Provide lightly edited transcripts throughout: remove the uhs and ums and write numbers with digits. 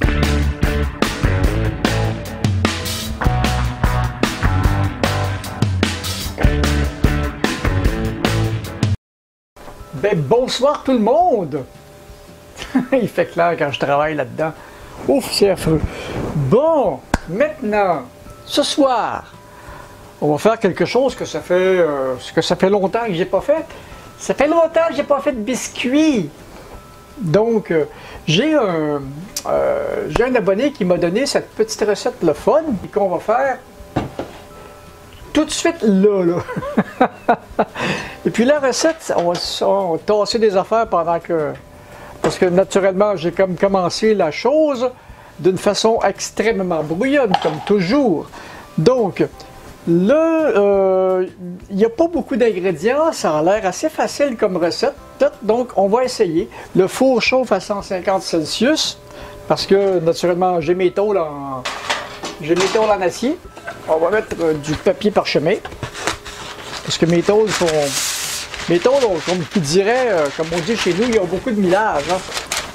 Ben, bonsoir tout le monde! Il fait clair quand je travaille là-dedans. Ouf, c'est affreux. Bon, maintenant, ce soir, on va faire quelque chose que ça fait longtemps que j'ai pas fait. Ça fait longtemps que j'ai pas fait de biscuits. Donc, j'ai un abonné qui m'a donné cette petite recette le fun et qu'on va faire tout de suite là. Et puis la recette, on va tasser des affaires pendant que... Parce que naturellement, j'ai comme commencé la chose d'une façon extrêmement brouillonne, comme toujours. Donc, là, il n'y a pas beaucoup d'ingrédients, ça a l'air assez facile comme recette. Donc, on va essayer. Le four chauffe à 150 Celsius, parce que naturellement, j'ai mes tôles en acier. On va mettre du papier parchemin, parce que mes tôles, comme tu dirais, comme on dit chez nous, ils ont beaucoup de millage. Hein.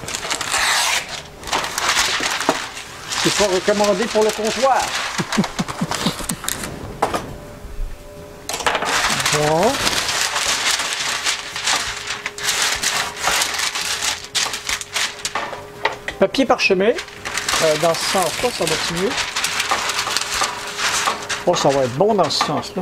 C'est pas recommandé pour le comptoir. Bon. Papier parchemin, dans ce sens-là, ça va être mieux. Oh, ça va être bon dans ce sens-là.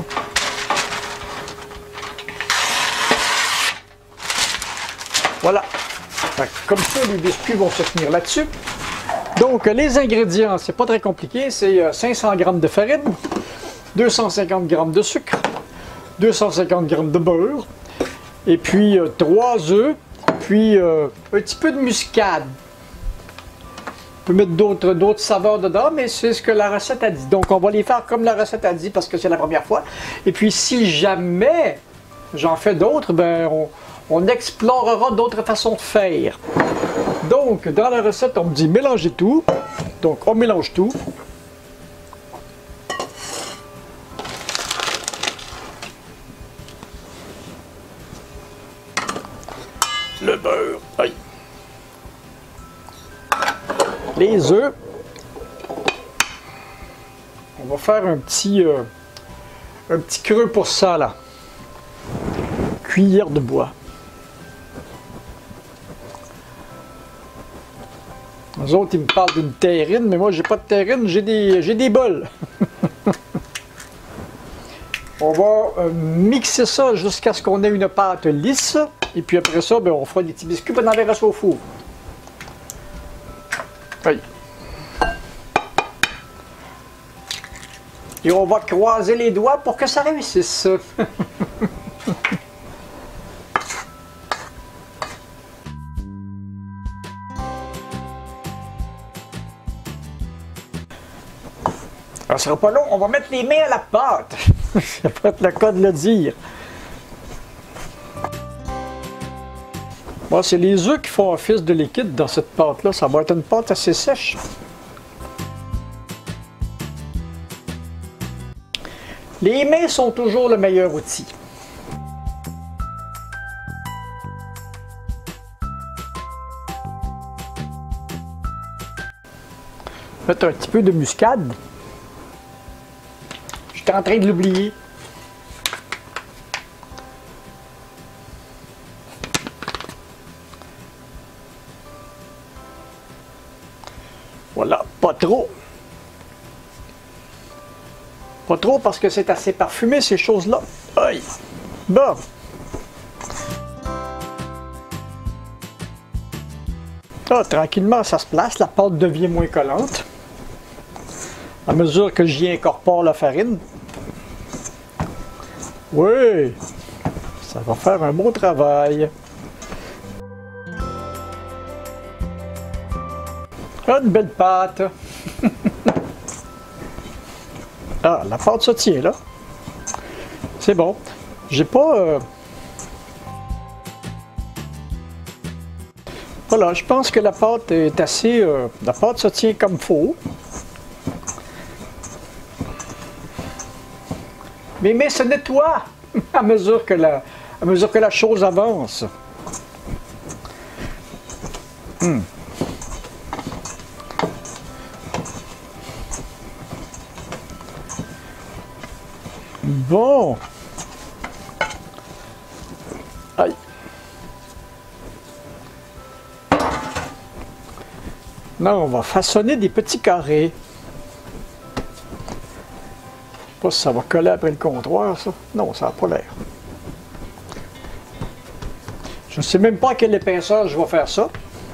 Voilà. Comme ça, les biscuits vont se tenir là-dessus. Donc, les ingrédients, c'est pas très compliqué. C'est 500 g de farine, 250 g de sucre, 250 g de beurre, et puis 3 œufs, puis un petit peu de muscade. On peut mettre d'autres saveurs dedans, mais c'est ce que la recette a dit. Donc, on va les faire comme la recette a dit parce que c'est la première fois. Et puis, si jamais j'en fais d'autres, ben, on explorera d'autres façons de faire. Donc, dans la recette, on me dit mélanger tout. Donc, on mélange tout. Le beurre. Aïe. Les œufs. On va faire un petit creux pour ça, là. Cuillère de bois. Les autres, ils me parlent d'une terrine, mais moi, j'ai pas de terrine, j'ai des bols. On va mixer ça jusqu'à ce qu'on ait une pâte lisse. Et puis après ça, ben, on fera des petits biscuits et on enverra ça au four. Oui. Et on va croiser les doigts pour que ça réussisse. Ça sera pas long, on va mettre les mains à la pâte. Ça peut être le cas de le dire. Bon, c'est les œufs qui font office de liquide dans cette pâte-là. Ça va être une pâte assez sèche. Les mains sont toujours le meilleur outil. Mettre un petit peu de muscade. J'étais en train de l'oublier. Voilà, pas trop. Pas trop parce que c'est assez parfumé ces choses-là. Aïe! Bon. Ah, tranquillement, ça se place. La pâte devient moins collante. À mesure que j'y incorpore la farine. Oui! Ça va faire un bon travail. Une belle pâte. Ah, la pâte se tient là. C'est bon. J'ai pas... Voilà, je pense que la pâte est assez... la pâte se tient comme faut. Mais se nettoie à mesure que la chose avance. Bon. Aïe. Là, on va façonner des petits carrés. Je sais pas si ça va coller après le comptoir, ça. Non, ça n'a pas l'air. Je ne sais même pas à quelle épaisseur je vais faire ça.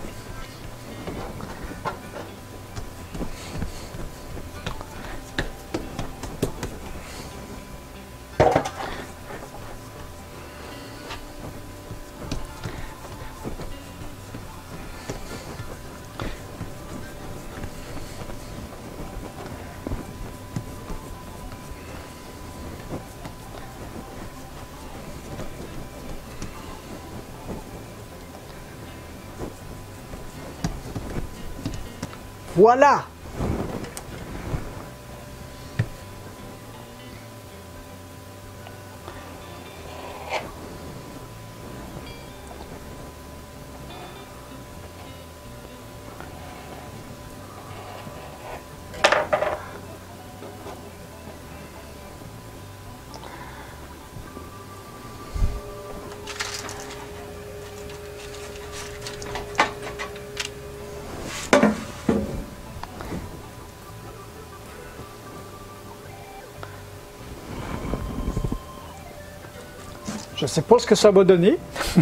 Voilà! Je ne sais pas ce que ça va donner.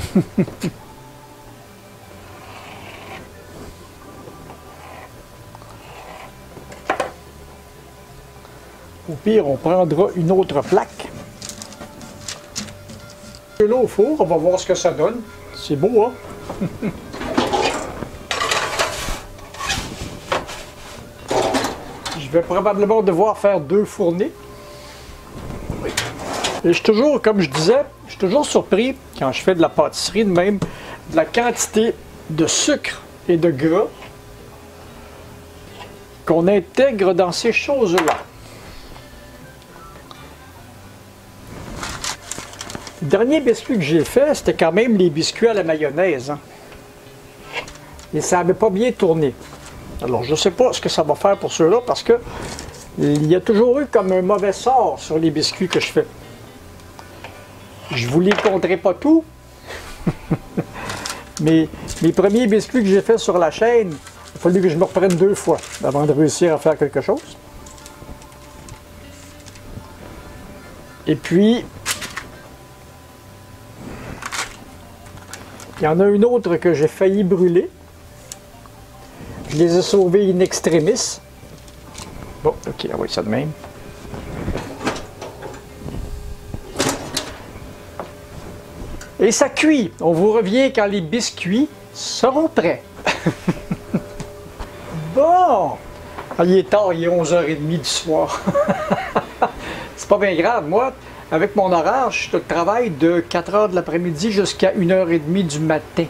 Au pire, on prendra une autre plaque. Là au four, on va voir ce que ça donne. C'est beau, hein? Je vais probablement devoir faire 2 fournées. Et je suis toujours, comme je disais, je suis toujours surpris quand je fais de la pâtisserie de même, de la quantité de sucre et de gras qu'on intègre dans ces choses-là. Le dernier biscuit que j'ai fait, c'était quand même les biscuits à la mayonnaise. Hein. Et ça n'avait pas bien tourné. Alors, je ne sais pas ce que ça va faire pour ceux-là, parce que il y a toujours eu comme un mauvais sort sur les biscuits que je fais. Je ne vous les compterai pas tout, mais mes premiers biscuits que j'ai fait sur la chaîne, il a fallu que je me reprenne 2 fois avant de réussir à faire quelque chose. Et puis, il y en a une autre que j'ai failli brûler. Je les ai sauvés in extremis. Bon, ok, on va ça de même. Et ça cuit. On vous revient quand les biscuits seront prêts. Bon! Ah, il est tard, il est 11h30 du soir. C'est pas bien grave. Moi, avec mon horaire, je travaille de 4h de l'après-midi jusqu'à 1h30 du matin.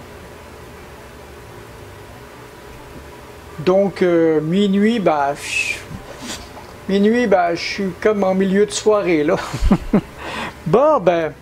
Donc, minuit, je suis comme en milieu de soirée, là. Bon, ben...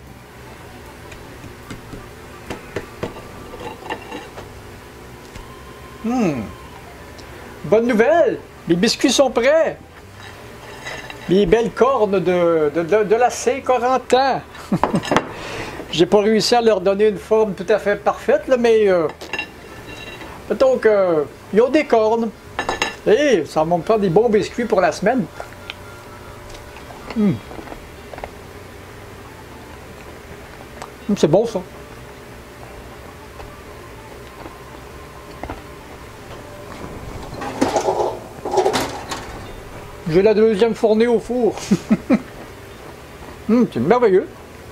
Bonne nouvelle! Les biscuits sont prêts! Les belles cornes de la Saint-Corentin! J'ai pas réussi à leur donner une forme tout à fait parfaite, là, mais mettons que ils ont des cornes. Et ça va me faire des bons biscuits pour la semaine. C'est bon ça. J'ai la deuxième fournée au four. C'est merveilleux.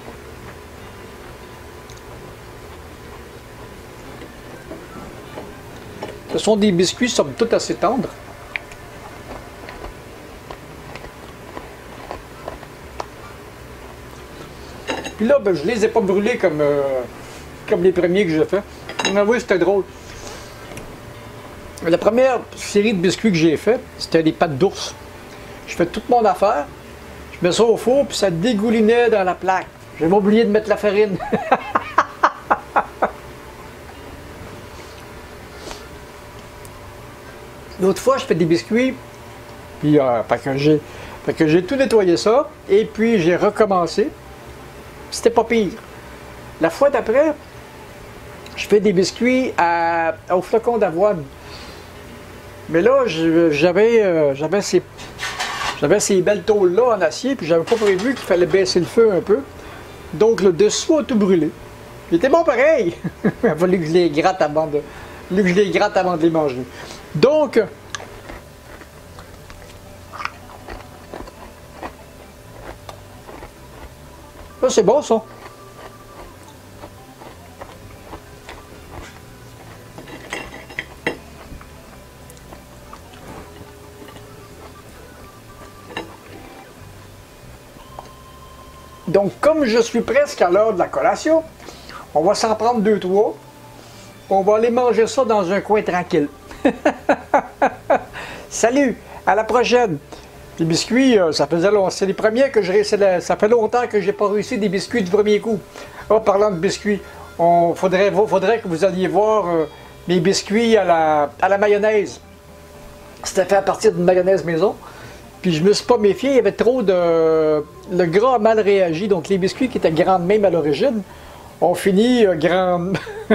Ce sont des biscuits somme toute assez tendres. Puis là, ben, je les ai pas brûlés comme les premiers que j'ai fait. Mais oui, c'était drôle. La première série de biscuits que j'ai fait, c'était des pâtes d'ours. Je fais toute mon affaire, je mets ça au four, puis ça dégoulinait dans la plaque. J'avais oublié de mettre la farine. L'autre fois, je fais des biscuits, puis parce Fait que j'ai tout nettoyé ça, et puis j'ai recommencé. C'était pas pire. La fois d'après, je fais des biscuits au flocon d'avoine. Mais là, j'avais ces belles tôles-là en acier, puis j'avais pas prévu qu'il fallait baisser le feu un peu. Donc le dessous a tout brûlé. Il était bon pareil. Il a fallu que je les gratte avant de les manger. Donc, ça c'est bon ça. Donc, comme je suis presque à l'heure de la collation, on va s'en prendre 2-3. On va aller manger ça dans un coin tranquille. Salut, à la prochaine. Les biscuits, ça faisait longtemps. C'est les premiers que ça fait longtemps que j'ai pas réussi des biscuits du premier coup. Oh, parlant de biscuits, faudrait que vous alliez voir mes biscuits à la mayonnaise. C'était fait à partir d'une mayonnaise maison. Puis je me suis pas méfié, il y avait trop de... Le gras a mal réagi, donc les biscuits qui étaient grands même à l'origine ont fini grands.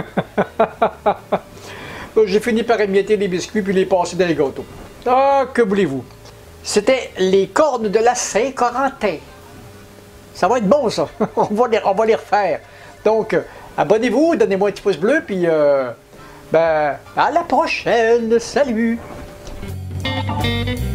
J'ai fini par émietter les biscuits puis les passer dans les gâteaux. Ah, que voulez-vous? C'était les cornes de la Saint-Corentin. Ça va être bon ça, on va les refaire. Donc, abonnez-vous, donnez-moi un petit pouce bleu, puis à la prochaine, salut!